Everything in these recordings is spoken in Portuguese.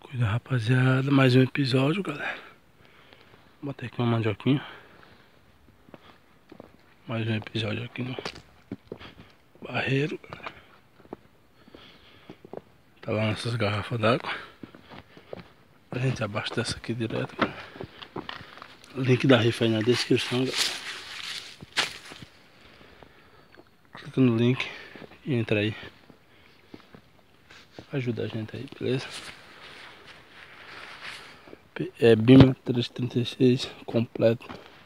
Cuida, rapaziada, mais um episódio, galera. Botei aqui uma mandioquinha. Mais um episódio aqui no barreiro, galera. Tá lá nossas garrafas d'água. A gente abastece aqui direto, galera. Link da rifa aí na descrição, galera. Clica no link e entra aí. Ajuda a gente aí, beleza? É Bima 336 completo.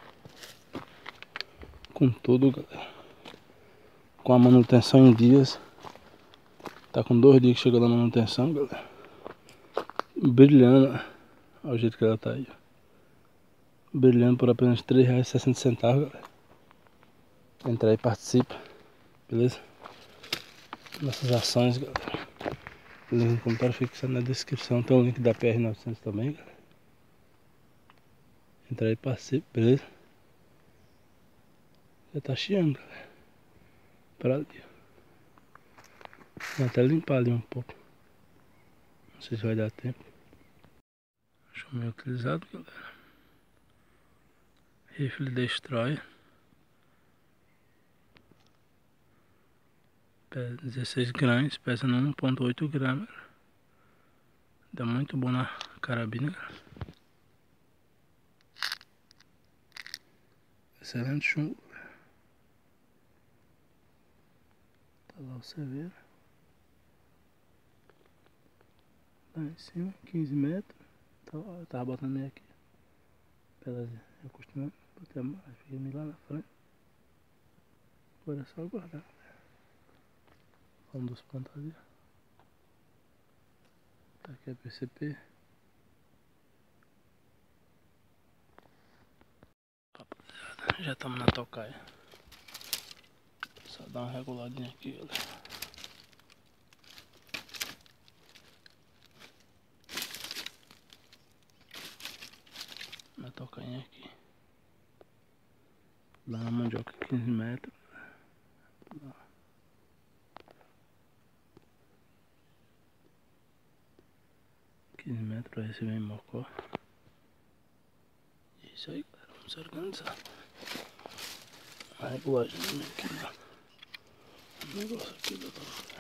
Com tudo, galera. Com a manutenção em dias. Tá com 2 dias que chegou na manutenção, galera. Brilhando. Olha o jeito que ela tá aí. Brilhando por apenas R$3,60, galera. Entra aí e participa. Beleza? Nossas ações, galera. O link no comentário fixado na descrição. Tem o link da PR900 também, galera. Entra aí e participa, beleza? Já tá chiando, galera. Pra ali. Vou até limpar ali um pouco. Não sei se vai dar tempo. Deixa eu meio utilizado, galera. Rifle Destroyer. Pesa 16 gramas, pesa 1,8 gramas. Dá muito bom na carabina, galera. Excelente chumbo. Tá lá o Severo. Lá em cima, 15 metros. Eu tava botando ele aqui. Pelas acostumando, botei a firme lá na frente. Agora é só guardar. Um dos pontos ali. Tá aqui a PCP. Rapaziada, já estamos na tocaia. Só dar uma reguladinha aqui, galera. Na tocainha aqui. Lá na mandioca 15 metros. Lá. Metros pra receber em Mocó. É isso aí, galera. Vamos se organizar. A regulagem aqui, né? O negócio aqui da tocaia.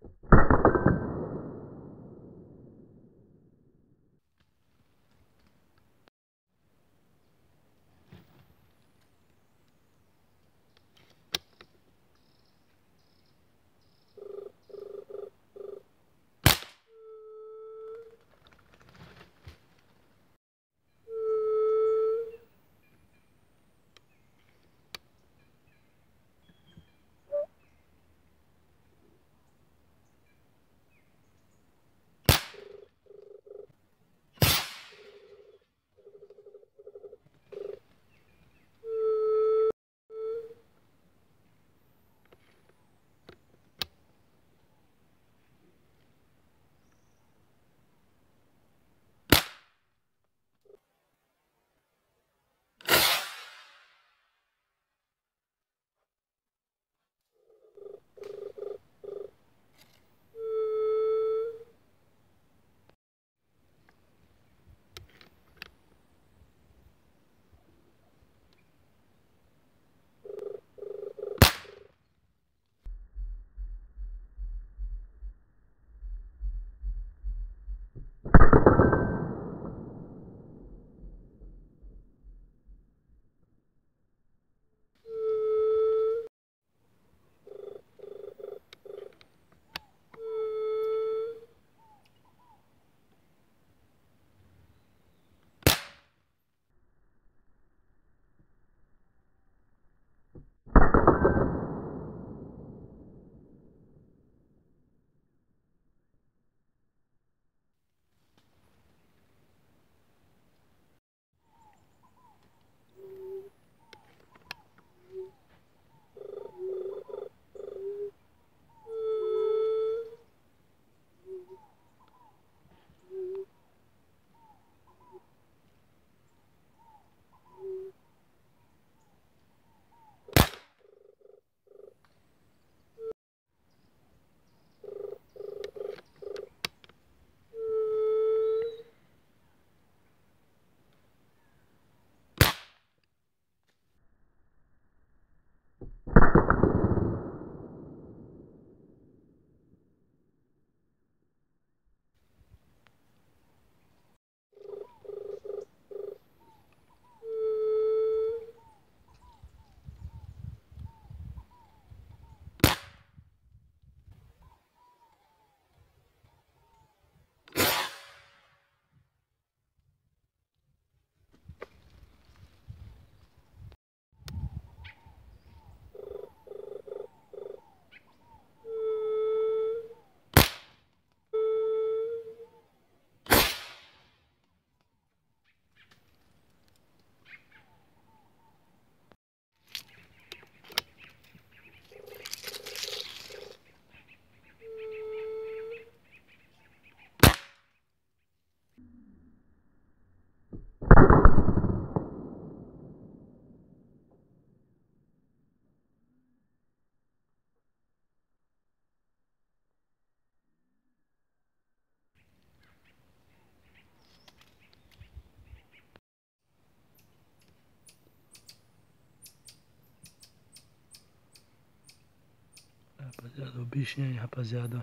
Rapaziada, o bichinho aí, rapaziada.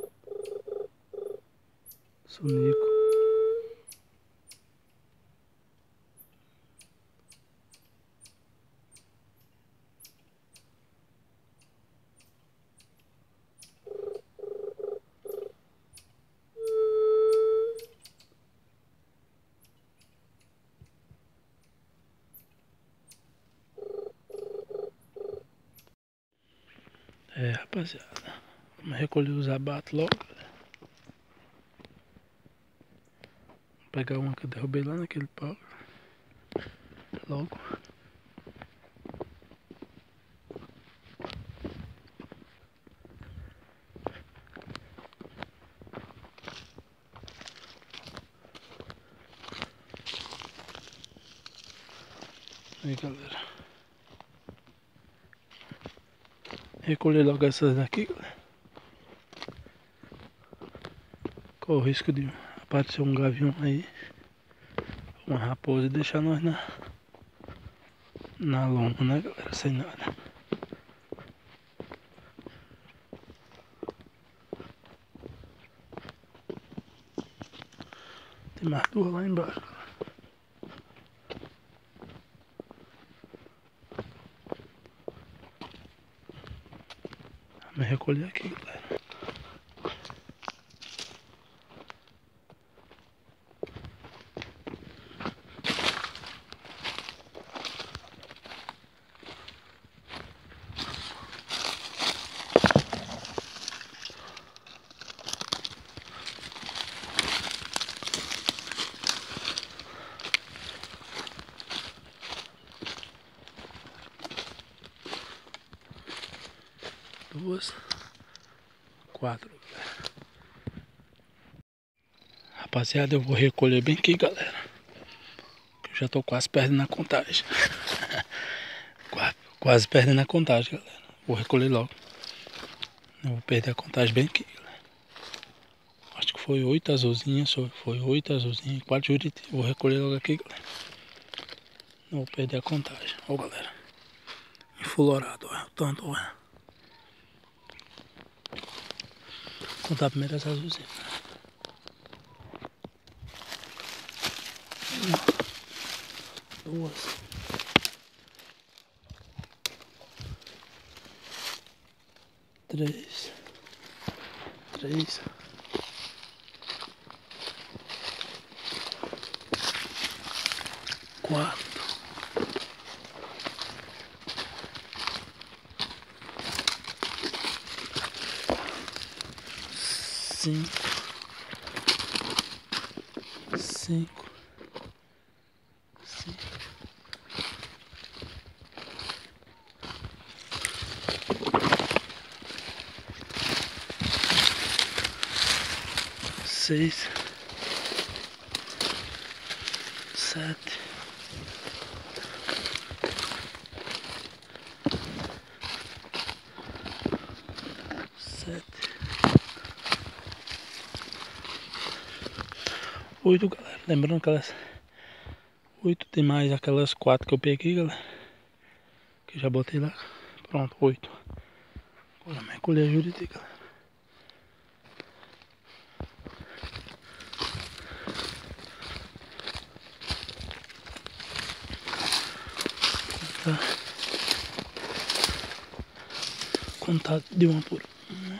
Sunico. Rapaziada, vamos recolher os abates logo. Vou pegar uma que eu derrubei lá naquele pau. Logo. Aí, galera. Recolher logo essas daqui, galera. Qual o risco de aparecer um gavião aí, uma raposa e deixar nós na lona, né, galera? Sem nada. Tem mais duas lá embaixo. Vamos recolher aqui, galera. Duas, quatro. Rapaziada, eu vou recolher bem aqui, galera. Eu já tô quase perdendo a contagem. Quase perdendo a contagem, galera. Vou recolher logo. Eu vou perder a contagem bem aqui, galera. Acho que foi 8 azulzinhas. Foi 8 azulzinhas, 4 juriti. Vou recolher logo aqui, galera. Não vou perder a contagem. Ó, galera. Enflorado, olha. Tanto, olha. Vou contar primeiro as azulzinhas. Duas. Três. Quatro. Cinco. Seis, sete, oito, galera. Lembrando que aquelas 8 tem mais aquelas 4 que eu peguei, galera. Que eu já botei lá. Pronto, 8. Agora vamos recolher a juriti, galera. Contar de uma por uma.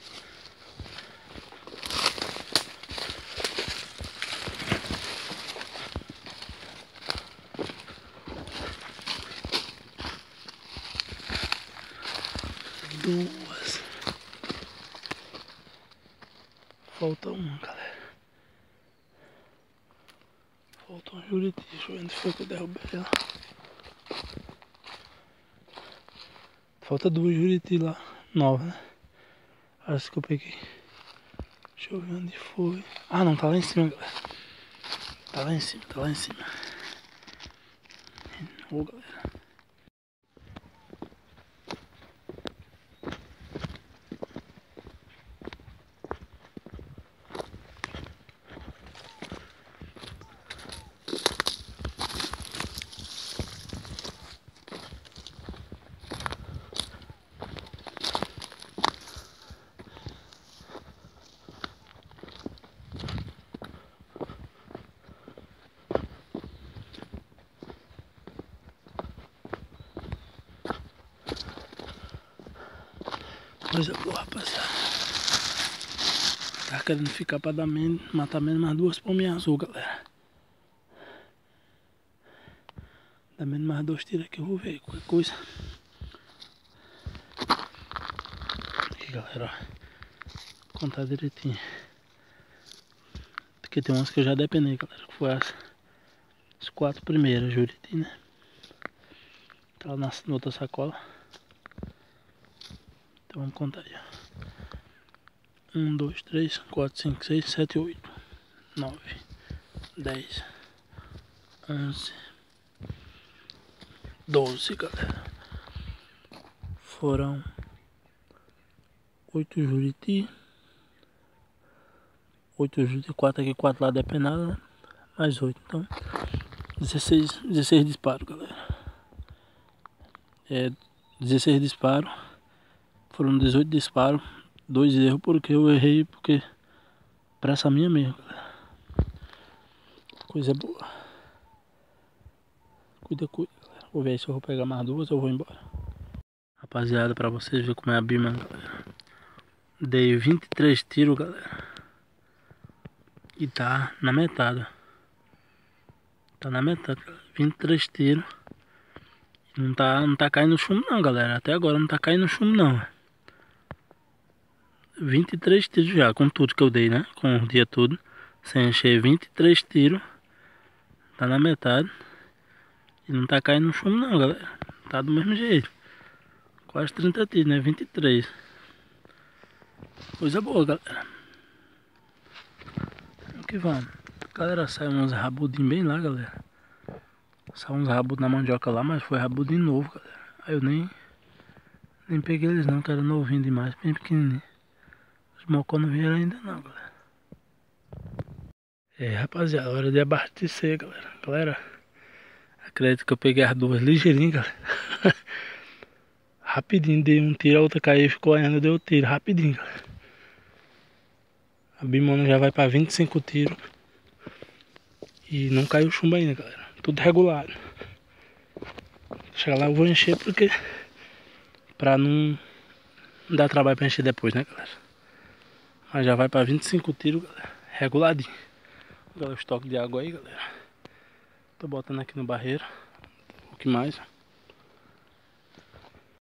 Duas. Falta uma, galera. Falta um juriti. Deixa eu ver onde foi que eu derrubei ela. Falta duas juriti lá. Nova, né? Acho que eu peguei. Deixa eu ver onde foi. Ah, não. Tá lá em cima, galera. Tá lá em cima. Ô, galera. Coisa boa, rapaziada. Tá querendo ficar pra dar menos, matar menos mais duas palminhas azul, galera. Dá menos mais 2 tiros aqui, eu vou ver qualquer coisa. Aqui, galera, ó. Contar direitinho. Porque tem umas que eu já depenei, galera. Que foi as 4 primeiras, juriti, né? Tá lá na outra sacola. Então vamos contar aí, ó. 1, 2, 3, 4, 5, 6, 7, 8, 9, 10, 11, 12, galera. Foram 8 juriti. 8 juriti, 4 aqui, 4 lá depenada, né? Mais 8, então 16 disparos, galera. 16 disparos. Foram 18 disparos. 2 erros porque eu errei, porque pra essa minha mesmo, galera. Coisa boa. Cuida, galera. Vou ver se eu vou pegar mais duas ou vou embora. Rapaziada, pra vocês verem como é a bima, galera. Dei 23 tiros, galera. E tá na metade. Tá na metade, galera. 23 tiros. Não tá caindo chumbo não, galera. Até agora não tá caindo chumbo não. 23 tiros já, com tudo que eu dei, né? Com o dia todo. Sem encher 23 tiros. Tá na metade. E não tá caindo chumbo não, galera. Tá do mesmo jeito. Quase 30 tiros, né? 23. Coisa boa, galera. Vamos que vamos. Galera, saiu uns rabudinhos bem lá, galera. Saiu uns rabudos na mandioca lá, mas foi rabudinho novo, galera. Aí eu nem peguei eles não, que era novinho demais, bem pequenininho. Os mocó não vieram ainda não, galera. Rapaziada, hora de abastecer, galera. Galera, acredito que eu peguei as duas ligeirinho, galera. Rapidinho, dei um tiro, a outra caiu e ficou ainda, deu tiro, rapidinho, galera. A bimona já vai pra 25 tiros. E não caiu chumbo ainda, galera. Tudo regular. Chegar lá eu vou encher porque... Pra não dar trabalho pra encher depois, né, galera? Mas já vai pra 25 tiros, galera. Reguladinho. Olha o estoque de água aí, galera. Tô botando aqui no barreiro. O que mais?